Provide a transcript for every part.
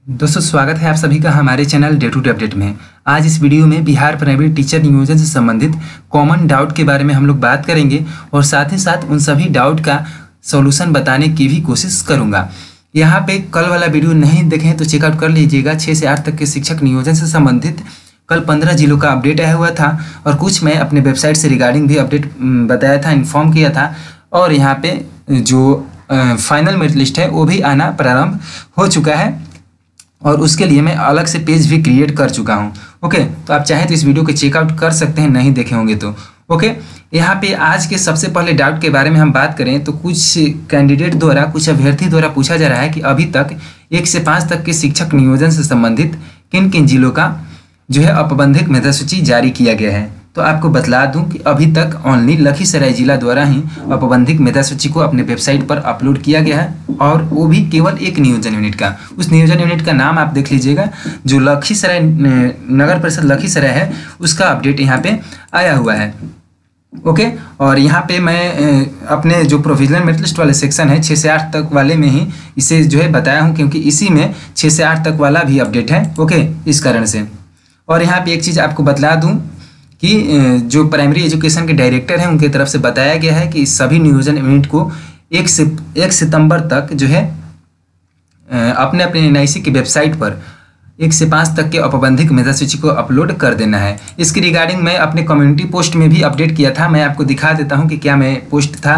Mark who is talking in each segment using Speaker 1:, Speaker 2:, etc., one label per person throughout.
Speaker 1: दोस्तों स्वागत है आप सभी का हमारे channel day to day update में। आज इस वीडियो में बिहार प्राइमरी टीचर नियोजन से संबंधित कॉमन डाउट के बारे में हम लोग बात करेंगे और साथ ही साथ उन सभी डाउट का सॉल्यूशन बताने की भी कोशिश करूंगा। यहाँ पे कल वाला वीडियो नहीं देखें तो चेकआउट कर लीजिएगा। 6 से 8 तक के शिक्षक नियोजन से संबंधित कल 15 जिलों का अपडेट आया हुआ था और कुछ मैं अपने वेबसाइट से रिगार्डिंग भी अपडेट बताया था, इन्फॉर्म किया था। और यहाँ पे जो फाइनल मेरिट लिस्ट है वो भी आना प्रारंभ हो चुका है और उसके लिए मैं अलग से पेज भी क्रिएट कर चुका हूं। ओके, तो आप चाहें तो इस वीडियो को चेकआउट कर सकते हैं, नहीं देखे होंगे तो। ओके, यहाँ पे आज के सबसे पहले डाउट के बारे में हम बात करें तो कुछ कैंडिडेट द्वारा, कुछ अभ्यर्थी द्वारा पूछा जा रहा है कि अभी तक 1 से 5 तक के शिक्षक नियोजन से संबंधित किन किन जिलों का जो है औपबंधिक मेधा सूची जारी किया गया है। तो आपको बतला दूं कि अभी तक ओनली लखीसराय जिला द्वारा ही औपबंधिक मेधा सूची को अपने वेबसाइट पर अपलोड किया गया है और वो भी केवल एक नियोजन यूनिट का। उस नियोजन यूनिट का नाम आप देख लीजिएगा, जो लखीसराय नगर परिषद लखीसराय है, उसका अपडेट यहाँ पे आया हुआ है। ओके, और यहाँ पे मैं अपने जो प्रोविजनल मेरिट लिस्ट वाले सेक्शन है 6 से 8 तक वाले में ही इसे जो है बताया हूँ, क्योंकि इसी में 6 से 8 तक वाला भी अपडेट है। ओके, इस कारण से। और यहाँ पे एक चीज़ आपको बतला दूँ कि जो प्राइमरी एजुकेशन के डायरेक्टर हैं उनकी तरफ से बताया गया है कि सभी नियोजन यूनिट को 1 सितंबर तक जो है अपने अपने NIC की वेबसाइट पर 1 से 5 तक के औपबंधिक मेधा सूची को अपलोड कर देना है। इसकी रिगार्डिंग मैं अपने कम्युनिटी पोस्ट में भी अपडेट किया था। मैं आपको दिखा देता हूं कि क्या मैं पोस्ट था,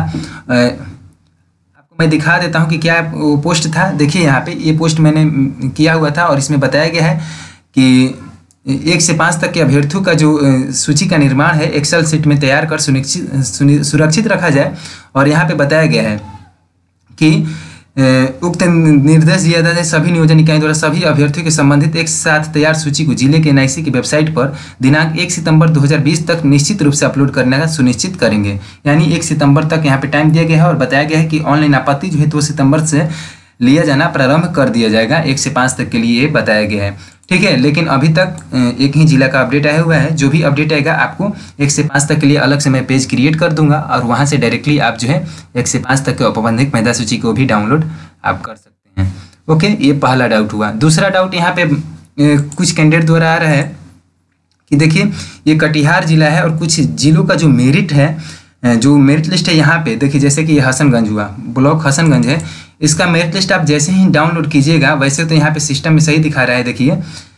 Speaker 1: आपको मैं दिखा देता हूं कि क्या वो पोस्ट था। देखिए यहाँ पे ये पोस्ट मैंने किया हुआ था और इसमें बताया गया है कि 1 से 5 तक के अभ्यर्थियों का जो सूची का निर्माण है एक्सेल शीट में तैयार कर सुरक्षित रखा जाए। और यहाँ पे बताया गया है कि उक्त निर्देश दिया जाता है सभी नियोजन इकाई द्वारा सभी अभ्यर्थियों के संबंधित एक साथ तैयार सूची को जिले के NIC की वेबसाइट पर दिनांक 1 सितंबर 2020 तक निश्चित रूप से अपलोड करने का सुनिश्चित करेंगे। यानी 1 सितंबर तक यहाँ पे टाइम दिया गया है और बताया गया है कि ऑनलाइन आपत्ति जो है 2 सितंबर से लिया जाना प्रारंभ कर दिया जाएगा। 1 से 5 तक के लिए ये बताया गया है, ठीक है। लेकिन अभी तक एक ही जिला का अपडेट आया हुआ है। जो भी अपडेट आएगा आपको 1 से 5 तक के लिए अलग से मैं पेज क्रिएट कर दूंगा और वहां से डायरेक्टली आप जो है 1 से 5 तक के औपबंधिक मेधा सूची को भी डाउनलोड आप कर सकते हैं। ओके, ये पहला डाउट हुआ। दूसरा डाउट यहाँ पे कुछ कैंडिडेट द्वारा आ रहा है कि देखिए ये कटिहार जिला है और कुछ जिलों का जो मेरिट है, जो मेरिट लिस्ट है यहाँ पे देखिए, जैसे कि ये हसनगंज हुआ, ब्लॉक हसनगंज है। इसका मेरिट लिस्ट आप जैसे ही डाउनलोड कीजिएगा, वैसे तो यहाँ पे सिस्टम में सही दिखा रहा है, देखिए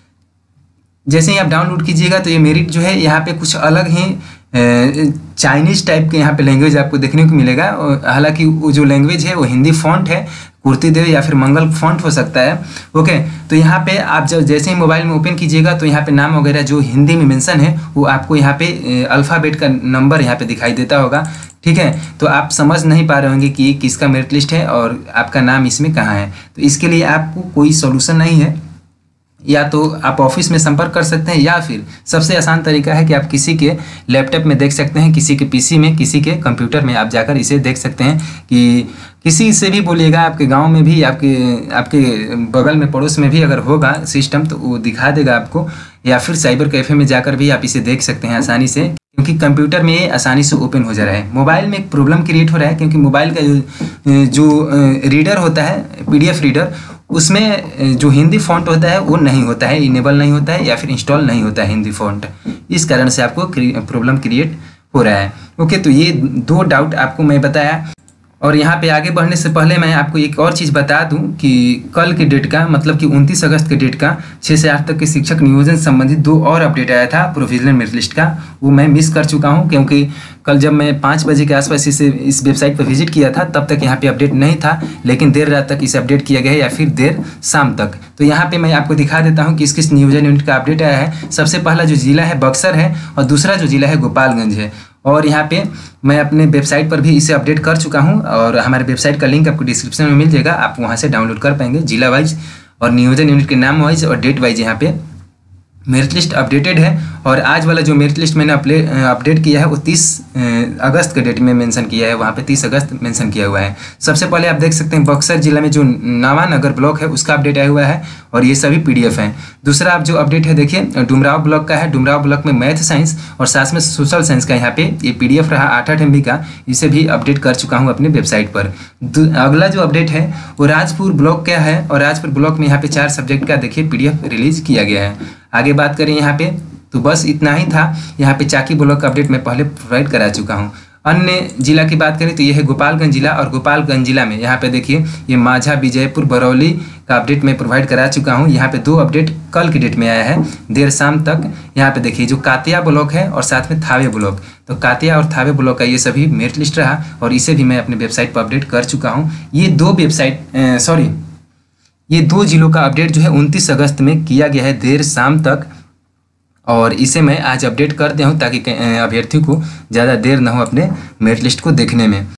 Speaker 1: जैसे ही आप डाउनलोड कीजिएगा तो ये मेरिट जो है यहाँ पे कुछ अलग ही चाइनीज टाइप के यहाँ पे लैंग्वेज आपको देखने को मिलेगा। हालांकि वो जो लैंग्वेज है वो हिंदी फॉन्ट है, कुर्ती देव या फिर मंगल फॉन्ट हो सकता है। ओके, तो यहाँ पे आप जब जैसे ही मोबाइल में ओपन कीजिएगा तो यहाँ पे नाम वगैरह जो हिंदी में मेंशन है वो आपको यहाँ पे अल्फ़ाबेट का नंबर यहाँ पे दिखाई देता होगा, ठीक है। तो आप समझ नहीं पा रहे होंगे कि ये किसका मेरिट लिस्ट है और आपका नाम इसमें कहाँ है। तो इसके लिए आपको कोई सॉल्यूशन नहीं है, या तो आप ऑफिस में संपर्क कर सकते हैं या फिर सबसे आसान तरीका है कि आप किसी के लैपटॉप में देख सकते हैं, किसी के PC में, किसी के कंप्यूटर में आप जाकर इसे देख सकते हैं। कि किसी से भी बोलिएगा, आपके गांव में भी, आपके बगल में पड़ोस में भी अगर होगा सिस्टम तो वो दिखा देगा आपको, या फिर साइबर कैफ़े में जाकर भी आप इसे देख सकते हैं आसानी से, क्योंकि कंप्यूटर में ये आसानी से ओपन हो जा रहा है। मोबाइल में एक प्रॉब्लम क्रिएट हो रहा है क्योंकि मोबाइल का जो रीडर होता है, PDF रीडर, उसमें जो हिंदी फॉन्ट होता है वो नहीं होता है, इनेबल नहीं होता है या फिर इंस्टॉल नहीं होता है हिंदी फॉन्ट। इस कारण से आपको प्रॉब्लम क्रिएट हो रहा है। ओके, तो ये 2 डाउट आपको मैं बताया। और यहाँ पे आगे बढ़ने से पहले मैं आपको एक और चीज़ बता दूं कि कल के डेट का, मतलब कि 29 अगस्त के डेट का 6 से 8 तक के शिक्षक नियोजन से संबंधित 2 और अपडेट आया था प्रोविजनल मेरिट लिस्ट का। वो मैं मिस कर चुका हूँ क्योंकि कल जब मैं 5 बजे के आसपास इस वेबसाइट पर विजिट किया था तब तक यहाँ पे अपडेट नहीं था, लेकिन देर रात तक इसे अपडेट किया गया है या फिर देर शाम तक। तो यहाँ पे मैं आपको दिखा देता हूँ कि किस नियोजन यूनिट का अपडेट आया है। सबसे पहला जो जिला है बक्सर है और दूसरा जो जिला है गोपालगंज है। और यहाँ पे मैं अपने वेबसाइट पर भी इसे अपडेट कर चुका हूँ और हमारे वेबसाइट का लिंक आपको डिस्क्रिप्शन में मिल जाएगा, आप वहाँ से डाउनलोड कर पाएंगे जिला वाइज और नियोजन यूनिट के नाम वाइज और डेट वाइज यहाँ पे मेरिट लिस्ट अपडेटेड है। और आज वाला जो मेरिट लिस्ट मैंने अपडेट किया है वो 30 अगस्त के डेट में मेंशन किया है, वहाँ पे 30 अगस्त मेंशन किया हुआ है। सबसे पहले आप देख सकते हैं बक्सर जिला में जो नावानगर ब्लॉक है उसका अपडेट आया हुआ है और ये सभी PDF हैं। दूसरा आप जो अपडेट है देखिए डुमराव ब्लॉक का है। डुमराव ब्लॉक में मैथ साइंस और साथ में सोशल साइंस का यहाँ पे ये PDF रहा 8-8 MB का, इसे भी अपडेट कर चुका हूँ अपने वेबसाइट पर। अगला जो अपडेट है वो राजपुर ब्लॉक का है और राजपुर ब्लॉक में यहाँ पे 4 सब्जेक्ट का देखिए PDF रिलीज किया गया है। आगे बात करें यहाँ पे तो बस इतना ही था। यहाँ पे चाकी ब्लॉक का अपडेट मैं पहले प्रोवाइड करा चुका हूँ। अन्य जिला की बात करें तो ये है गोपालगंज जिला, और गोपालगंज जिला में यहाँ पे देखिए ये माझा, विजयपुर, बरौली का अपडेट मैं प्रोवाइड करा चुका हूँ। यहाँ पे 2 अपडेट कल की डेट में आया है देर शाम तक। यहाँ पे देखिए जो कातिया ब्लॉक है और साथ में थावे ब्लॉक, तो कातिया और थावे ब्लॉक का ये सभी मेरिट लिस्ट रहा और इसे भी मैं अपने वेबसाइट पर अपडेट कर चुका हूँ। ये 2 जिलों का अपडेट जो है 29 अगस्त में किया गया है देर शाम तक, और इसे मैं आज अपडेट कर दिया हूँ ताकि अभ्यर्थियों को ज़्यादा देर ना हो अपने मेरिट लिस्ट को देखने में।